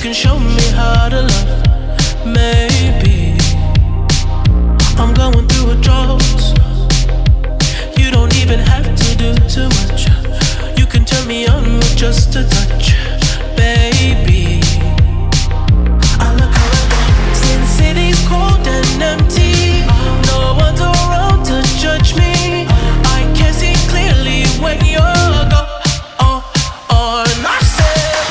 can show me how to love. Maybe I'm going through a drought. You don't even have to do too much. You can turn me on with just a touch, baby. I look around, since city's cold and empty, no one's around to judge me. I can see clearly when you're gone. And I said,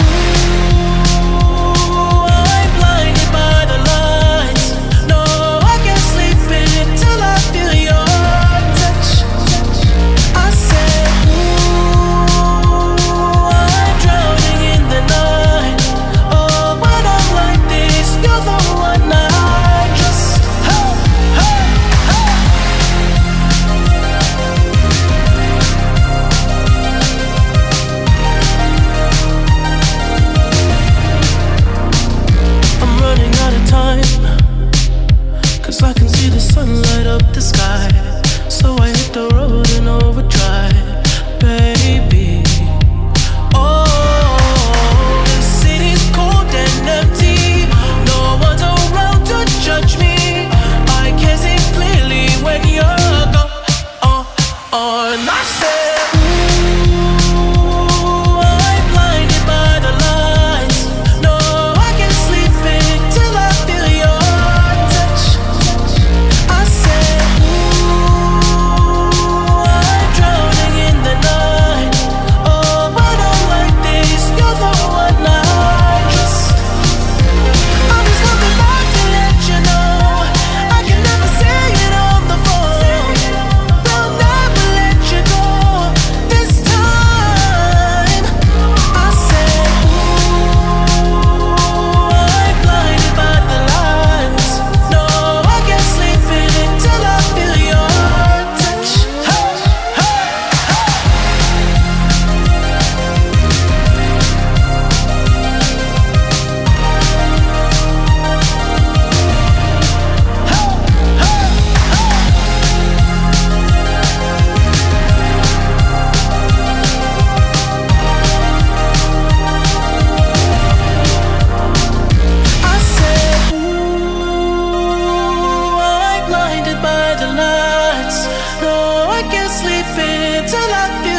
ooh, I'm blinded by the lights. No, I can't sleep until I feel your touch. I said, ooh, I'm drowning in the night. Oh, when I'm like this, you're the one I trust. Hey, hey, hey. I'm running out of time, 'cause I can see the sun light up the sky. So I hit the road in overdrive, baby. Oh, the city's cold and empty. No one's around to judge me. I can see clearly when you're gone. And I said, ooh, I'm blinded by the lights. No, I can't sleep until I feel your touch. I said, ooh, I'm drowning in the night. Oh, when I'm like this, you're the one I trust. I'm just coming back to let you know I can never say it on the phone. They'll never let you go this time. I said, ooh, I'm blinded by the lights. No, I can't sleep until I feel your touch. Hey, hey, hey. I said, ooh, I'm blinded by the lights. No, I can't sleep until I feel